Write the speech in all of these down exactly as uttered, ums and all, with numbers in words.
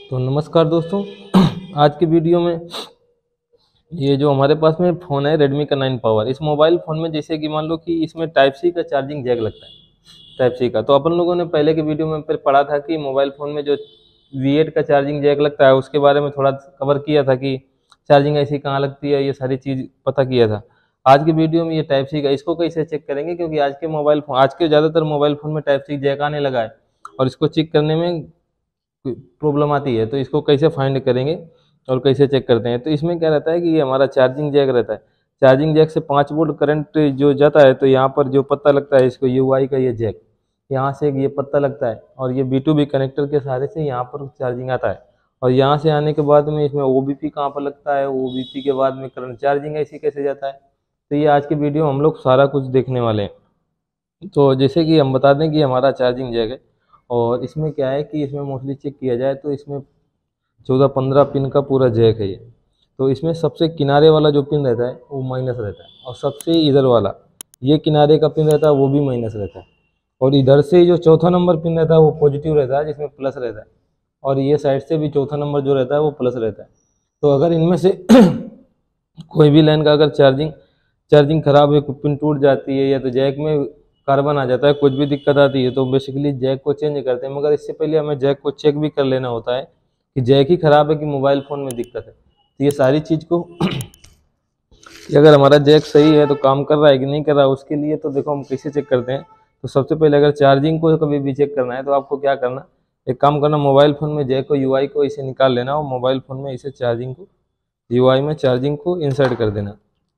तो नमस्कार दोस्तों। आज की वीडियो में ये जो हमारे पास में फ़ोन है रेडमी का नाइन पावर, इस मोबाइल फ़ोन में जैसे कि मान लो कि इसमें टाइप सी का चार्जिंग जैक लगता है, टाइप सी का। तो अपन लोगों ने पहले की वीडियो में फिर पढ़ा था कि मोबाइल फ़ोन में जो वी एट का चार्जिंग जैक लगता है उसके बारे में थोड़ा कवर किया था कि चार्जिंग ऐसी कहाँ लगती है, ये सारी चीज़ पता किया था। आज की वीडियो में ये टाइप सी का इसको कैसे चेक करेंगे, क्योंकि आज के मोबाइल फ़ोन आज के ज़्यादातर मोबाइल फ़ोन में टाइप सी जैक आने लगा है और इसको चेक करने में प्रॉब्लम आती है। तो इसको कैसे फाइंड करेंगे और कैसे चेक करते हैं। तो इसमें क्या रहता है कि ये हमारा चार्जिंग जैक रहता है। चार्जिंग जैक से पाँच वोल्ट करंट जो जाता है, तो यहाँ पर जो पता लगता है इसको यूआई का ये जैक, यहाँ से ये पता लगता है और ये बी टू बी कनेक्टर के सहारे से यहाँ पर चार्जिंग आता है। और यहाँ से आने के बाद में इसमें ओ बी पी कहाँ पर लगता है, ओ बी पी के बाद में करंट चार्जिंग ऐसी कैसे जाता है। तो ये आज की वीडियो हम लोग सारा कुछ देखने वाले हैं। तो जैसे कि हम बता दें कि हमारा चार्जिंग जैक है और इसमें क्या है कि इसमें मोस्टली चेक किया जाए तो इसमें चौदह पंद्रह पिन का पूरा जैक है ये। तो इसमें सबसे किनारे वाला जो पिन रहता है वो माइनस रहता है और सबसे इधर वाला ये किनारे का पिन रहता है वो भी माइनस रहता है। और इधर से जो चौथा नंबर पिन रहता है वो पॉजिटिव रहता है जिसमें प्लस रहता है। और ये साइड से भी चौथा नंबर जो रहता है वो प्लस रहता है। तो अगर इनमें से कोई भी लाइन का अगर चार्जिंग चार्जिंग खराब है, पिन टूट जाती है या तो जैक में कार्बन आ जाता है, कुछ भी दिक्कत आती है, तो बेसिकली जैक को चेंज करते हैं। मगर इससे पहले हमें जैक को चेक भी कर लेना होता है कि जैक ही खराब है कि मोबाइल फ़ोन में दिक्कत है। तो ये सारी चीज़ को कि अगर हमारा जैक सही है तो काम कर रहा है कि नहीं कर रहा है, उसके लिए तो देखो हम कैसे चेक करते हैं। तो सबसे पहले अगर चार्जिंग को कभी भी चेक करना है तो आपको क्या करना, एक काम करना, मोबाइल फ़ोन में जैक को यूआई को इसे निकाल लेना और मोबाइल फ़ोन में इसे चार्जिंग को यूआई में चार्जिंग को इंसर्ट कर देना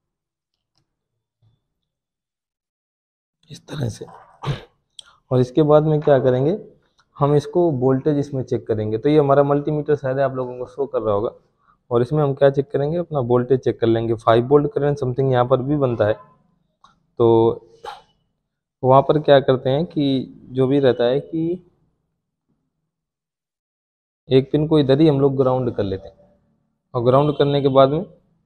इस तरह से। और इसके बाद में क्या करेंगे, हम इसको वोल्टेज इसमें चेक करेंगे। तो ये हमारा मल्टीमीटर शायद आप लोगों को शो कर रहा होगा और इसमें हम क्या चेक करेंगे, अपना वोल्टेज चेक कर लेंगे। फाइव वोल्ट करंट समथिंग यहाँ पर भी बनता है। तो वहाँ पर क्या करते हैं कि जो भी रहता है कि एक पिन को इधर ही हम लोग ग्राउंड कर लेते हैं और ग्राउंड करने के बाद में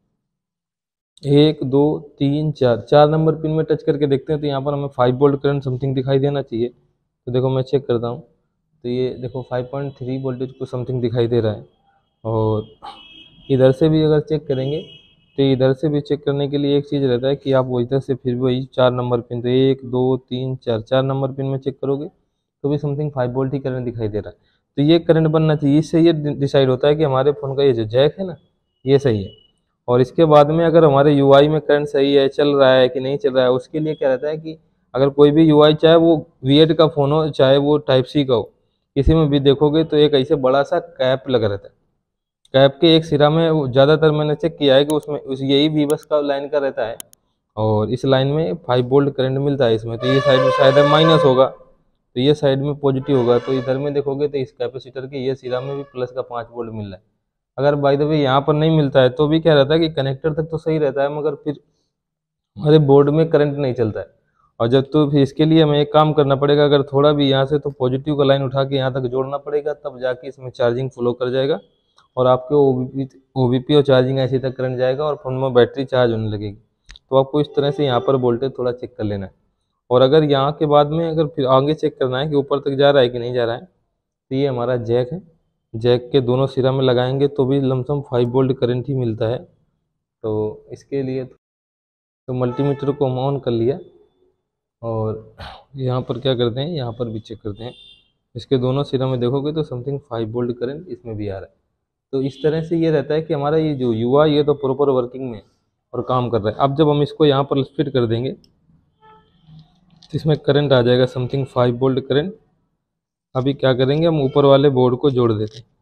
एक दो तीन चार चार नंबर पिन में टच करके देखते हैं। तो यहाँ पर हमें फाइव वोल्ट करंट समथिंग दिखाई देना चाहिए। तो देखो मैं चेक करता हूँ, तो ये देखो फाइव पॉइंट थ्री वोल्टेज को समथिंग दिखाई दे रहा है। और इधर से भी अगर चेक करेंगे तो इधर से भी चेक करने के लिए एक चीज़ रहता है कि आप वो इधर से फिर वही चार नंबर पिन, तो एक दो तीन चार चार नंबर पिन में चेक करोगे तो भी समथिंग फाइव वोल्ट ही करंट दिखाई दे रहा है। तो ये करंट बनना चाहिए। इससे ये डिसाइड होता है कि हमारे फ़ोन का ये जो जैक है ना ये सही है। और इसके बाद में अगर हमारे यूआई में करंट सही है, चल रहा है कि नहीं चल रहा है, उसके लिए क्या रहता है कि अगर कोई भी यूआई, चाहे वो वी एट का फ़ोन हो चाहे वो टाइप सी का हो, किसी में भी देखोगे तो एक ऐसे बड़ा सा कैप लगा रहता है। कैप के एक सिरा में वो ज़्यादातर मैंने चेक किया है कि उसमें उस यही वीबस का लाइन का रहता है और इस लाइन में फाइव वोल्ट करंट मिलता है इसमें। तो ये साइड में शायद माइनस होगा तो ये साइड में पॉजिटिव होगा। तो इधर में देखोगे तो इस कैपेसिटर के ये सिरा में भी प्लस का पाँच वोल्ट मिल रहा है। अगर बाय द वे यहाँ पर नहीं मिलता है तो भी क्या रहता है कि कनेक्टर तक तो सही रहता है मगर फिर हमारे बोर्ड में करंट नहीं चलता है। और जब तो फिर इसके लिए हमें एक काम करना पड़ेगा, अगर थोड़ा भी यहाँ से तो पॉजिटिव का लाइन उठा के यहाँ तक जोड़ना पड़ेगा, तब जाके इसमें चार्जिंग फ्लो कर जाएगा और आपके ओबीपी ओबीपी और चार्जिंग ऐसे तक करंट जाएगा और फोन में बैटरी चार्ज होने लगेगी। तो आपको इस तरह से यहाँ पर वोल्टेज थोड़ा चेक कर लेना है। और अगर यहाँ के बाद में अगर फिर आगे चेक करना है कि ऊपर तक जा रहा है कि नहीं जा रहा है, तो ये हमारा जैक है। जैक के दोनों सिरा में लगाएंगे तो भी लमसम फाइव वोल्ट करंट ही मिलता है। तो इसके लिए तो मल्टीमीटर को हम ऑन कर लिया और यहाँ पर क्या करते हैं, यहाँ पर भी चेक करते हैं। इसके दोनों सिरा में देखोगे तो समथिंग फाइव वोल्ट करंट इसमें भी आ रहा है। तो इस तरह से ये रहता है कि हमारा ये जो युवा ये तो प्रॉपर वर्किंग में और काम कर रहा है। अब जब हम इसको यहाँ पर फिट कर देंगे तो इसमें करंट आ जाएगा समथिंग फाइव वोल्ट करंट। अभी क्या करेंगे, हम ऊपर वाले बोर्ड को जोड़ देते हैं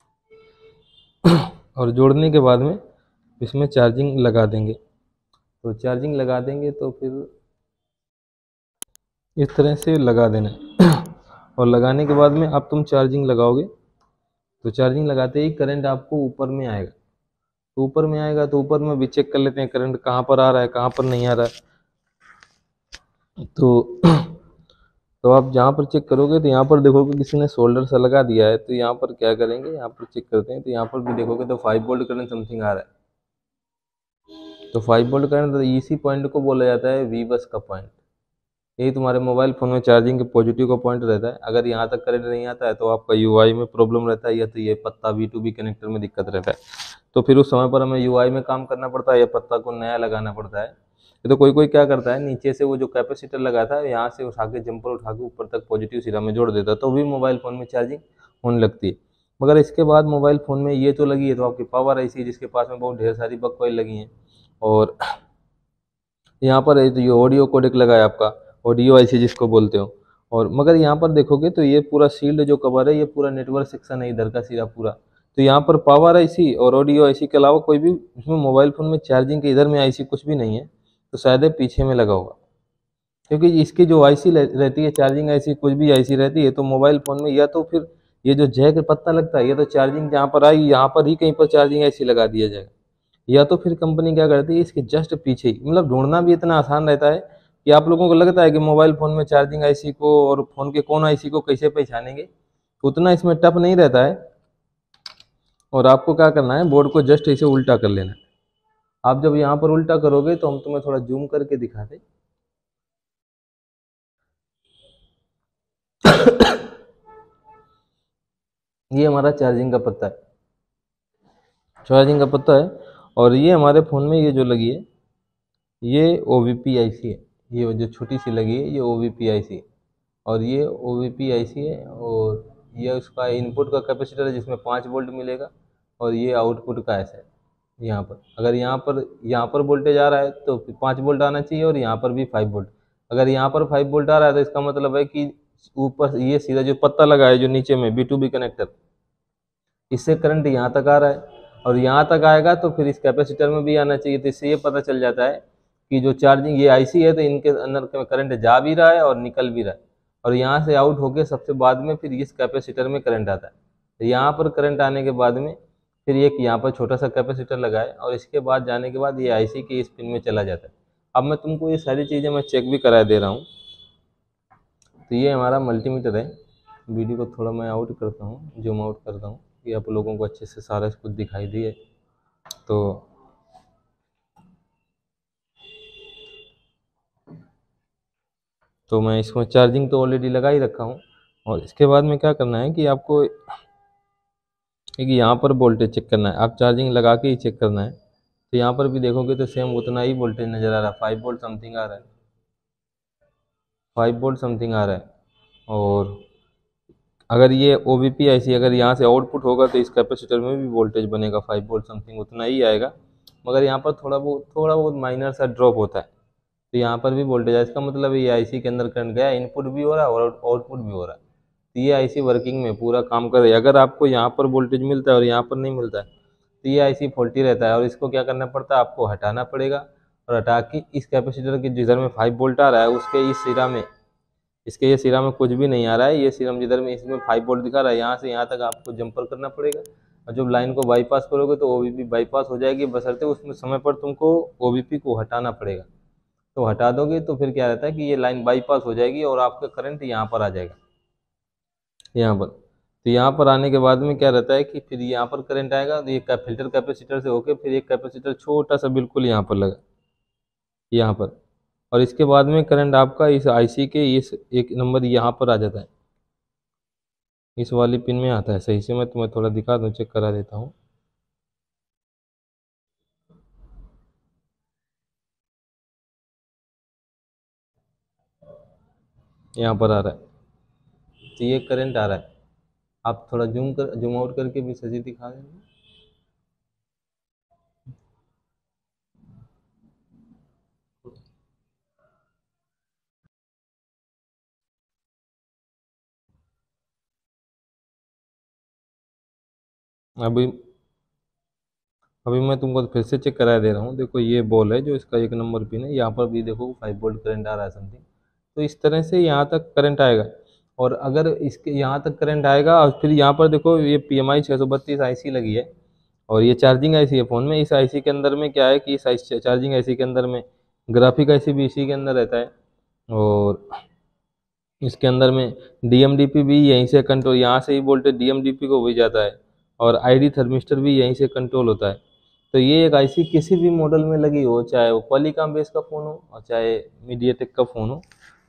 और जोड़ने के बाद में इसमें चार्जिंग लगा देंगे। तो चार्जिंग लगा देंगे तो फिर इस तरह से लगा देना है और लगाने के बाद में अब तुम चार्जिंग लगाओगे तो चार्जिंग लगाते ही करंट आपको ऊपर में आएगा। तो ऊपर में आएगा तो ऊपर में भी चेक कर लेते हैं करंट कहाँ पर आ रहा है कहाँ पर नहीं आ रहा है। तो तो आप जहाँ पर चेक करोगे तो यहाँ पर देखोगे किसी ने सोल्डर सा लगा दिया है। तो यहाँ पर क्या करेंगे, यहाँ पर चेक करते हैं तो यहाँ पर भी देखोगे तो फाइव वोल्ट करंट समथिंग आ रहा है। तो फाइव वोल्ट करंट तो इसी पॉइंट को बोला जाता है वी बस का पॉइंट। यही तुम्हारे मोबाइल फ़ोन में चार्जिंग के पॉजिटिव का पॉइंट रहता है। अगर यहाँ तक करंट नहीं आता है तो आपका यूआई में प्रॉब्लम रहता है, या तो ये पत्ता वी टू बी कनेक्टर में दिक्कत रहता है। तो फिर उस समय पर हमें यूआई में काम करना पड़ता है या पत्ता को नया लगाना पड़ता है। तो कोई कोई क्या करता है, नीचे से वो जो कैपेसिटर लगा था यहाँ से उठा के जंपर उठा के ऊपर तक पॉजिटिव सिरा में जोड़ देता है, तो भी मोबाइल फ़ोन में चार्जिंग होने लगती है। मगर इसके बाद मोबाइल फ़ोन में ये तो लगी है, तो आपकी पावर ऐसी है जिसके पास में बहुत ढेर सारी बक कॉइल लगी हैं, और यहाँ पर है तो ये ऑडियो कोडेक लगा है आपका, ऑडियो आईसी जिसको बोलते हो। और मगर यहाँ पर देखोगे तो ये पूरा शील्ड जो कवर है ये पूरा नेटवर्क सेक्शन है इधर का सिरा पूरा। तो यहाँ पर पावर आईसी और ऑडियो आईसी के अलावा कोई भी इसमें मोबाइल फ़ोन में चार्जिंग के इधर में आईसी कुछ भी नहीं है, तो शायद ये पीछे में लगा होगा, क्योंकि इसकी जो आईसी रहती है चार्जिंग आईसी कुछ भी आईसी रहती है तो मोबाइल फ़ोन में, या तो फिर ये जो जैक पत्ता लगता है, या तो चार्जिंग जहाँ पर आई यहाँ पर ही कहीं पर चार्जिंग आईसी लगा दिया जाएगा, या तो फिर कंपनी क्या करती है इसके जस्ट पीछे ही, मतलब ढूंढना भी इतना आसान रहता है कि आप लोगों को लगता है कि मोबाइल फ़ोन में चार्जिंग आईसी को और फ़ोन के कौन आईसी को कैसे पहचानेंगे, उतना इसमें टफ नहीं रहता है। और आपको क्या करना है, बोर्ड को जस्ट इसे उल्टा कर लेना है। आप जब यहाँ पर उल्टा करोगे तो हम तुम्हें थोड़ा जूम करके दिखाते। ये हमारा चार्जिंग का पत्ता है, चार्जिंग का पत्ता है, और ये हमारे फ़ोन में ये जो लगी है ये ओ वी पी आई सी है, ये जो छोटी सी लगी है ये ओ वी पी आई सी है, और ये ओ वी पी आई सी है, और ये उसका इनपुट का कैपेसिटर है जिसमें पाँच वोल्ट मिलेगा, और ये आउटपुट का ऐसा है। यहाँ पर अगर यहाँ पर यहाँ पर वोल्टेज आ रहा है तो पाँच वोल्ट आना चाहिए, और यहाँ पर भी फाइव वोल्ट। अगर यहाँ पर फाइव वोल्ट आ रहा है तो इसका मतलब है कि ऊपर ये सीधा जो पत्ता लगा है जो नीचे में बी टू बी कनेक्टर, इससे करंट यहाँ तक आ रहा है, और यहाँ तक आएगा तो फिर इस कैपेसिटर में भी आना चाहिए। तो इससे ये पता चल जाता है कि जो चार्जिंग ये आईसी है तो इनके अंदर करंट जा भी रहा है और निकल भी रहा है, और यहाँ से आउट होके सबसे बाद में फिर इस कैपेसिटर में करंट आता है। तो यहाँ पर करंट आने के बाद में फिर एक यहाँ पर छोटा सा कैपेसिटर लगा है, और इसके बाद जाने के बाद ये आईसी के इस पिन में चला जाता है। अब मैं तुमको ये सारी चीज़ें मैं चेक भी करा दे रहा हूँ। तो ये हमारा मल्टीमीटर है, वीडियो को थोड़ा मैं आउट करता हूँ, जूम आउट करता हूँ कि आप लोगों को अच्छे से सारा कुछ दिखाई दिए। तो तो मैं इसमें चार्जिंग तो ऑलरेडी लगा ही रखा हूँ, और इसके बाद में क्या करना है कि आपको एक यहाँ पर वोल्टेज चेक करना है, आप चार्जिंग लगा के ही चेक करना है। तो यहाँ पर भी देखोगे तो सेम उतना ही वोल्टेज नज़र आ रहा है, फाइव वोल्ट समथिंग आ रहा है, फाइव वोल्ट समथिंग आ रहा है। और अगर ये ओ वी पी आईसी अगर यहाँ से आउटपुट होगा तो इस कैपेसिटर में भी वोल्टेज बनेगा फाइव वोल्ट समथिंग, उतना ही आएगा, मगर यहाँ पर थोड़ा बहुत थोड़ा बहुत माइनर सा ड्रॉप होता है। तो यहाँ पर भी वोल्टेज है, इसका मतलब ये आईसी के अंदर करंट गया, इनपुट भी हो रहा है और आउटपुट भी हो रहा है। तो ये आईसी वर्किंग में पूरा काम कर रही है। अगर आपको यहाँ पर वोल्टेज मिलता है और यहाँ पर नहीं मिलता है तो ये आईसी फॉल्टी रहता है, और इसको क्या करना पड़ता है, आपको हटाना पड़ेगा, और हटा के इस कैपेसिटर के जिधर में फाइव वोल्ट आ रहा है उसके इस सिरा में, इसके ये सिरा में कुछ भी नहीं आ रहा है, ये सिरा जिधर में इसमें फाइव वोल्ट दिखा रहा है यहाँ से यहाँ तक आपको जंपर करना पड़ेगा। और जब लाइन को बाईपास करोगे तो ओवीपी बाईपास हो जाएगी, बशर्ते उसमें समय पर तुमको ओवीपी को हटाना पड़ेगा। तो हटा दोगे तो फिर क्या रहता है कि ये लाइन बाईपास हो जाएगी और आपका करंट यहाँ पर आ जाएगा, यहाँ पर। तो यहाँ पर आने के बाद में क्या रहता है कि फिर यहाँ पर करंट आएगा, तो ये फिल्टर कैपेसिटर से होके फिर एक कैपेसिटर छोटा सा बिल्कुल यहाँ पर लगा, यहाँ पर, और इसके बाद में करंट आपका इस आईसी के इस एक नंबर यहाँ पर आ जाता है, इस वाली पिन में आता है। सही से मैं तुम्हें थोड़ा दिखा दूँ, चेक करा देता हूँ। यहाँ पर आ रहा है, तो ये करंट आ रहा है। आप थोड़ा जूम कर जूम आउट करके भी सही दिखा देंगे। अभी अभी मैं तुमको फिर से चेक करा दे रहा हूँ। देखो ये बॉल है जो इसका एक नंबर पिन है, यहाँ पर भी देखो फाइव वोल्ट करंट आ रहा है समथिंग। तो इस तरह से यहाँ तक करंट आएगा, और अगर इसके यहाँ तक करंट आएगा और फिर यहाँ पर देखो ये पी एम आई छः सौ बत्तीस आई सी लगी है, और ये चार्जिंग आईसी है फ़ोन में। इस आईसी के अंदर में क्या है कि इस आईसी चार्जिंग आईसी के अंदर में ग्राफिक आईसी भी इसी के अंदर रहता है, और इसके अंदर में डी एम डी पी भी यहीं से कंट्रोल, यहाँ से ही voltage D M D P को भी जाता है, और आई डी थर्मिस्टर भी यहीं से कंट्रोल होता है। तो ये एक आईसी किसी भी मॉडल में लगी हो, चाहे वो क्वालिकॉम बेस का फ़ोन हो और चाहे मीडियाटेक का फ़ोन हो,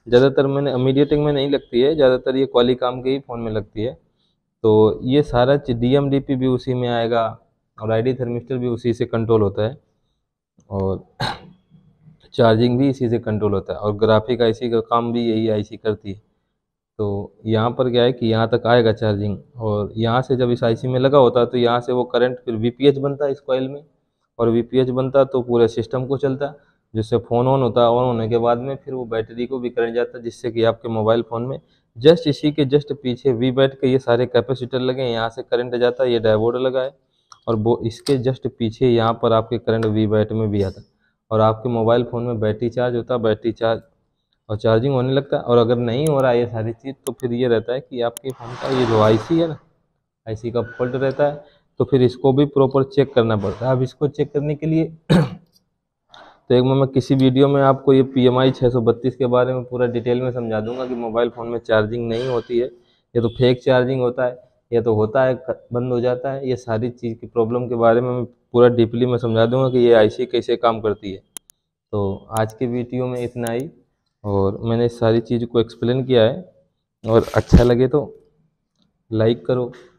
ज़्यादातर मैंने मीडियाटेक में नहीं लगती है, ज़्यादातर ये क्वालिकॉम के ही फ़ोन में लगती है। तो ये सारा डी एम डी पी भी उसी में आएगा और आई डी थर्मिस्टर भी उसी से कंट्रोल होता है और चार्जिंग भी इसी से कंट्रोल होता है और ग्राफिक आईसी का काम भी यही आईसी करती है। तो यहाँ पर क्या है कि यहाँ तक आएगा चार्जिंग और यहाँ से जब इस आईसी में लगा होता है तो यहाँ से वो करंट फिर वीपीएच बनता है इस कॉइल में और वीपीएच बनता है तो पूरे सिस्टम को चलता है, जिससे फ़ोन ऑन होता है। ऑन होने के बाद में फिर वो बैटरी को भी करंट जाता है, जिससे कि आपके मोबाइल फ़ोन में जस्ट इसी के जस्ट पीछे वी बैट के ये सारे कैपेसिटर लगे हैं, यहाँ से करंट जाता है, ये डायोड लगा है और वो इसके जस्ट पीछे यहाँ पर आपके करंट वी बैट में भी आता है और आपके मोबाइल फ़ोन में बैटरी चार्ज होता है, बैटरी चार्ज और चार्जिंग होने लगता है। और अगर नहीं हो रहा है ये सारी चीज़ तो फिर ये रहता है कि आपके फ़ोन का ये जो आईसी है ना, आईसी का फॉल्ट रहता है, तो फिर इसको भी प्रॉपर चेक करना पड़ता है। अब इसको चेक करने के लिए तो एक मैं किसी वीडियो में आपको ये पी एम आई छः सौ बत्तीस के बारे में पूरा डिटेल में समझा दूंगा कि मोबाइल फ़ोन में चार्जिंग नहीं होती है, या तो फेक चार्जिंग होता है या तो होता है बंद हो जाता है। ये सारी चीज़ की प्रॉब्लम के बारे में मैं पूरा डीपली में समझा दूंगा कि ये आईसी कैसे काम करती है। तो आज के वीडियो में इतना ही और मैंने सारी चीज़ को एक्सप्लेन किया है और अच्छा लगे तो लाइक करो,